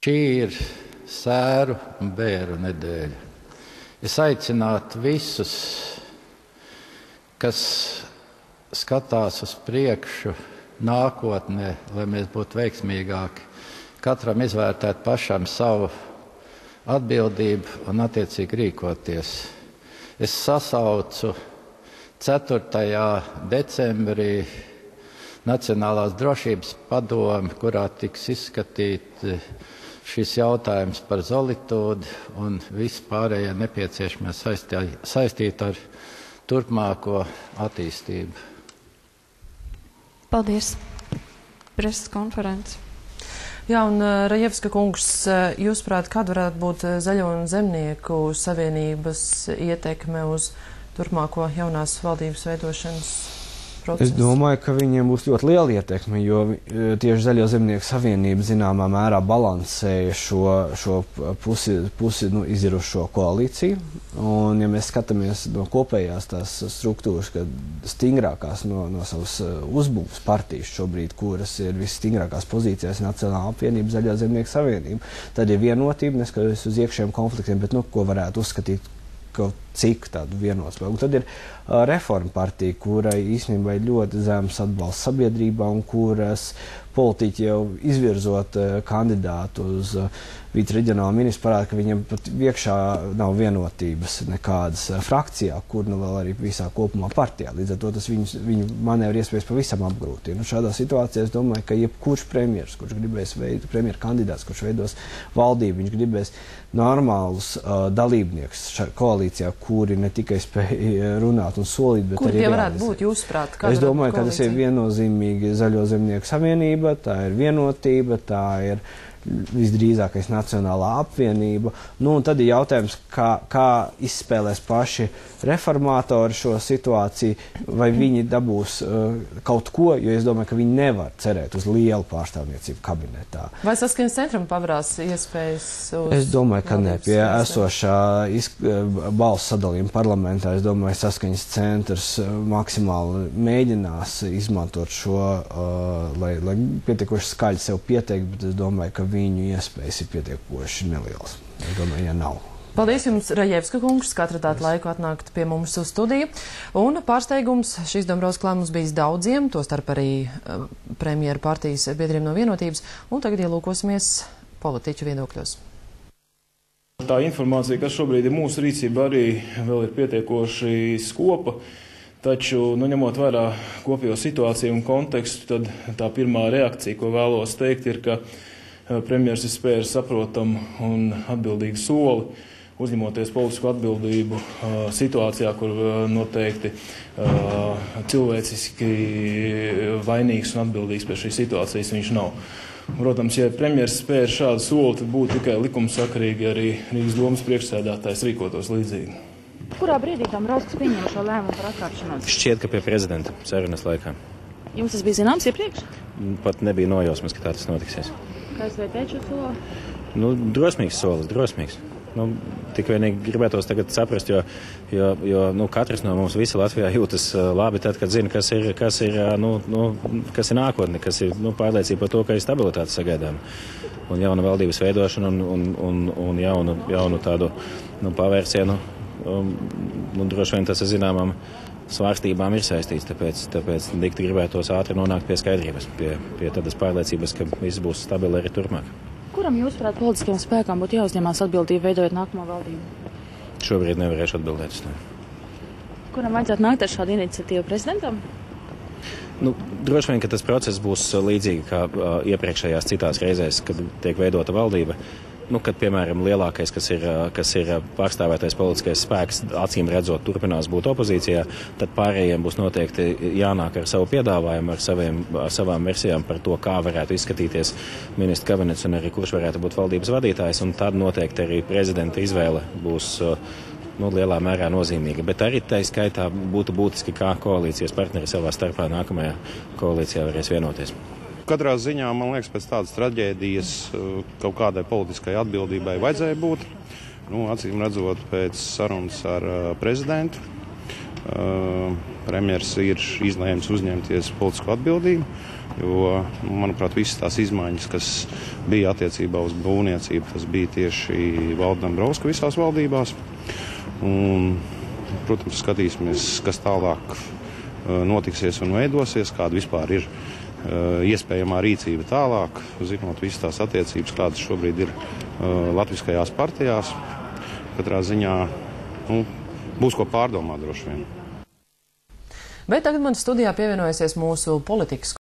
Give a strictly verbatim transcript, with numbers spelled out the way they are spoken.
Šī ir sēru un bēru nedēļa. Es aicinātu visus, kas skatās uz priekšu, nākotnē, lai mēs būtu veiksmīgāki, katram izvērtēt pašam savu atbildību un attiecīgi rīkoties. Es sasaucu ceturtajā decembrī Nacionālās drošības padomi, kurā tiks izskatīti šis jautājums par solitūdi un viss pārējie nepieciešamie saistīti ar turpmāko attīstību. Paldies. Preses konferences. Jā, un Rajevska kungs, jūsuprāt, kāda varētu būt Zaļo un Zemnieku savienības ietekme uz turpmāko jaunās valdības veidošanas procesu? Es domāju, ka viņiem būs ļoti liela ietekme, jo tieši Zaļo Zemnieku savienība zināmā mērā balansēja šo, šo pusi, pusi nu, izdzirušo koalīciju. Un, ja mēs skatāmies no kopējās tās struktūras, kad stingrākās no, no savas uzbūves partijas šobrīd, kuras ir visstingrākās pozīcijās Nacionālā apvienība, Zaļo Zemnieku savienība, tad ir vienotība, neskatoties uz iekšējiem konfliktiem, bet, nu, ko varētu uzskatīt kaut cik tādu vienospēku. Tad ir uh, Reforma partija, kurai īstenībā ir ļoti zems atbalsts sabiedrībā un kuras politiķi jau izvirzot uh, kandidātu uz uh, vicereģionālu ministru parāda, ka viņiem pat iekšā nav vienotības nekādas uh, frakcijā, kur nu vēl arī visā kopumā partijā. Līdz ar to tas viņus, viņu manevru iespējas pavisam apgrūtina. Nu, šādā situācijā es domāju, ka jebkurš premjers, kurš gribēs veidot, premjera kandidāts, kurš veidos valdību, viņš gribēs normālus uh, dalībniekus koalīcijā, kuri ne tikai spēj runāt un solīt, bet Kur arī tie varētu realizēt. būt, jūsuprāt? Es domāju, ka tas ir viennozīmīgi Zaļo Zemnieku savienība, tā ir vienotība, tā ir visdrīzākais Nacionālā apvienība. Nu, un tad ir jautājums, kā, kā izspēlēs paši reformātori šo situāciju, vai viņi dabūs uh, kaut ko, jo es domāju, ka viņi nevar cerēt uz lielu pārstāvniecību kabinetā. Vai Saskaņas centram pavarās iespējas uz... Es domāju, ka ne. Pie esošā balsu sadalījuma parlamentā, es domāju, Saskaņas centrs maksimāli mēģinās izmantot šo, uh, lai, lai pietiekoši skaļi sev pieteikt, bet es domāju, ka viņu iespējas ir pietiekoši nelielas. Es domāju, ja nav. Paldies jums, Rajevska kungs, ka atradāt laiku atnākt pie mums uz studiju. Un pārsteigums šīs Dombrovska lēmums bijis daudziem, tostarp arī uh, premjera partijas biedriem no vienotības. Un tagad ielūkosimies politiķu viedokļos. Tā informācija, kas šobrīd ir mūsu rīcība, arī vēl ir pietiekoši skopa. Taču, nu, ņemot vērā kopējo situāciju un kontekstu, tad tā pirmā reakcija, ko vēlos teikt, ir, ka premjers ir spēris saprotamu un atbildīgu soli, uzņemoties politisku atbildību uh, situācijā, kur uh, noteikti uh, cilvēciski vainīgs un atbildīgs pie šīs situācijas viņš nav. Protams, ja premjers spēr šādu soli, tad būtu tikai likumsakarīgi arī Rīgas domas priekšsēdētājs rīkotos līdzīgi. Kurā brīdī Dombrovskis pieņēma šo lēmumu par atkāpšanos? Šķiet, ka pie prezidenta sarunas laikā. Jums tas bija zināms iepriekš? Pat nebija nojausmas, ka tā tas notiksies. Kā es vērtēju šo soli? Nu, drosmīgs solis, drosmīgs. Nu, tik vienīgi gribētos tagad saprast, jo, jo, jo nu, katrs no mums visi Latvijā jūtas uh, labi tad, kad zina, kas ir, kas ir, uh, nu, nu, kas ir nākotne, kas ir nu, pārliecība par to, ka ir stabilitāte sagaidām. Un jauna valdības veidošana un, un, un, un jaunu, jaunu tādu nu, pavērsienu, um, nu, droši vien tas ir zināmām svārstībām ir saistīts, tāpēc, tāpēc dikti gribētos ātri nonākt pie skaidrības, pie, pie tādas pārliecības, ka viss būs stabili arī turpmāk. Kuram, jūsuprāt, politiskajām spēkām būtu jāuzņemās atbildību veidojot nākamo valdību? Šobrīd nevarēšu atbildēt uz to. Kuram vajadzētu nākt ar šādu iniciatīvu prezidentam? Nu, droši vien, ka tas process būs līdzīgi kā uh, iepriekšējās citās reizēs, kad tiek veidota valdība. Nu, kad, piemēram, lielākais, kas ir, kas ir pārstāvētais politiskais spēks, acīm redzot, turpinās būt opozīcijā, tad pārējiem būs noteikti jānāk ar savu piedāvājumu, ar, saviem, ar savām versijām par to, kā varētu izskatīties ministra kabinets un arī kurš varētu būt valdības vadītājs, un tad noteikti arī prezidenta izvēle būs nu, lielā mērā nozīmīga. Bet arī tai skaitā būtu būtiski, kā koalīcijas partneri savā starpā nākamajā koalīcijā varēs vienoties. Katrā ziņā, man liekas, pēc tādas traģēdijas kaut kādai politiskai atbildībai vajadzēja būt. Nu, acīm redzot, pēc sarunas ar uh, prezidentu, uh, premjers ir izlēmis uzņemties politisku atbildību. Jo, manuprāt, visas tās izmaiņas, kas bija attiecībā uz būvniecību, tas bija tieši Valda Dombrovska visās valdībās. Un, protams, skatīsimies, kas tālāk notiksies un veidosies, kāda vispār ir iespējamā rīcība tālāk, zinot visas tās attiecības, kādas šobrīd ir latviskajās partijās. Katrā ziņā nu, būs ko pārdomāt droši vien. Bet tagad man studijā pievienojusies mūsu politikas